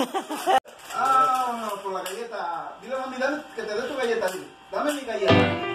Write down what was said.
Ah, por la galleta. Dile a mami, dame, que te dé tu galleta. Dime. Dame mi galleta.